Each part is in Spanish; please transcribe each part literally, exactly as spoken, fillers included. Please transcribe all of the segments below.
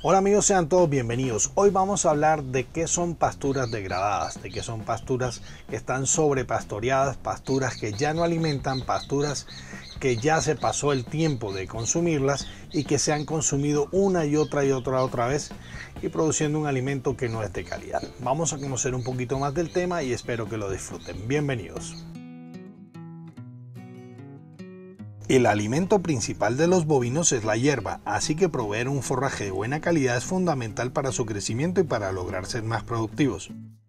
Hola amigos, sean todos bienvenidos. Hoy vamos a hablar de qué son pasturas degradadas, de qué son pasturas que están sobrepastoreadas, pasturas que ya no alimentan, pasturas que ya se pasó el tiempo de consumirlas y que se han consumido una y otra y otra otra vez y produciendo un alimento que no es de calidad. Vamos a conocer un poquito más del tema y espero que lo disfruten. Bienvenidos. El alimento principal de los bovinos es la hierba, así que proveer un forraje de buena calidad es fundamental para su crecimiento y para lograr ser más productivos.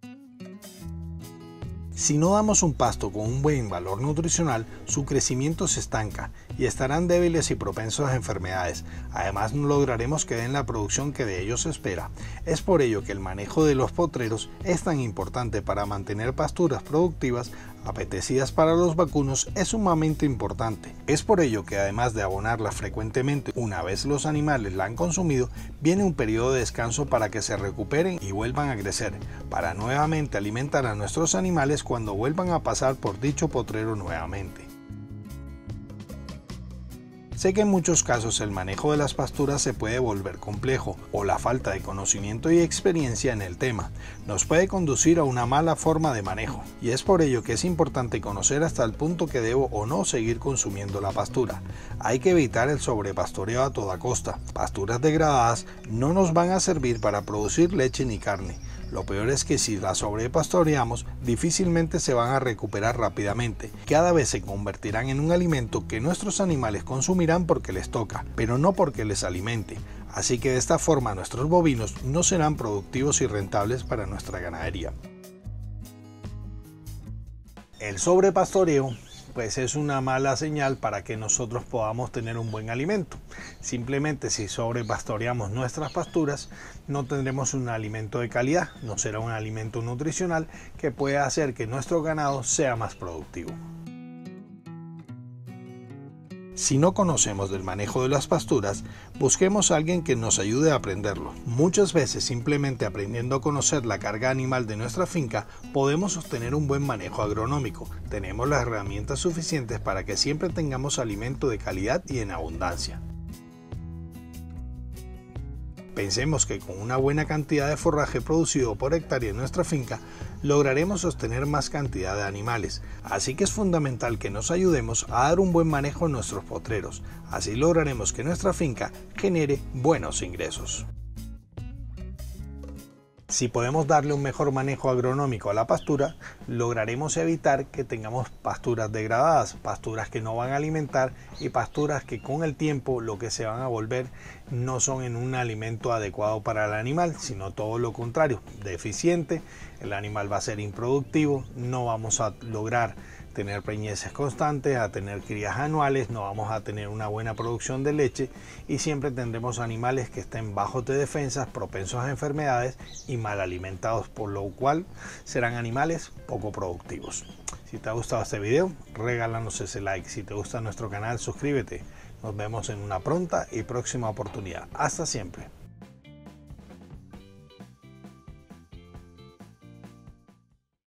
Si no damos un pasto con un buen valor nutricional, su crecimiento se estanca y estarán débiles y propensos a enfermedades. Además, no lograremos que den la producción que de ellos se espera. Es por ello que el manejo de los potreros es tan importante para mantener pasturas productivas, apetecidas para los vacunos, es sumamente importante. Es por ello que además de abonarla frecuentemente una vez los animales la han consumido, viene un periodo de descanso para que se recuperen y vuelvan a crecer, para nuevamente alimentar a nuestros animales cuando vuelvan a pasar por dicho potrero nuevamente. Sé que en muchos casos el manejo de las pasturas se puede volver complejo o la falta de conocimiento y experiencia en el tema nos puede conducir a una mala forma de manejo, y es por ello que es importante conocer hasta el punto que debo o no seguir consumiendo la pastura. Hay que evitar el sobrepastoreo a toda costa. Pasturas degradadas no nos van a servir para producir leche ni carne. Lo peor es que si las sobrepastoreamos, difícilmente se van a recuperar rápidamente. Cada vez se convertirán en un alimento que nuestros animales consumirán porque les toca, pero no porque les alimente. Así que de esta forma nuestros bovinos no serán productivos y rentables para nuestra ganadería. El sobrepastoreo pues es una mala señal para que nosotros podamos tener un buen alimento. Simplemente si sobrepastoreamos nuestras pasturas, no tendremos un alimento de calidad, no será un alimento nutricional que pueda hacer que nuestro ganado sea más productivo. Si no conocemos del manejo de las pasturas, busquemos a alguien que nos ayude a aprenderlo. Muchas veces simplemente aprendiendo a conocer la carga animal de nuestra finca, podemos sostener un buen manejo agronómico. Tenemos las herramientas suficientes para que siempre tengamos alimento de calidad y en abundancia. Pensemos que con una buena cantidad de forraje producido por hectárea en nuestra finca, lograremos sostener más cantidad de animales, así que es fundamental que nos ayudemos a dar un buen manejo en nuestros potreros, así lograremos que nuestra finca genere buenos ingresos. Si podemos darle un mejor manejo agronómico a la pastura, lograremos evitar que tengamos pasturas degradadas, pasturas que no van a alimentar y pasturas que con el tiempo lo que se van a volver no son en un alimento adecuado para el animal, sino todo lo contrario, deficiente, el animal va a ser improductivo, no vamos a lograr tener preñeces constantes, a tener crías anuales, no vamos a tener una buena producción de leche y siempre tendremos animales que estén bajos de defensas, propensos a enfermedades y mal alimentados, por lo cual serán animales poco productivos. Si te ha gustado este video, regálanos ese like. Si te gusta nuestro canal, suscríbete. Nos vemos en una pronta y próxima oportunidad. Hasta siempre.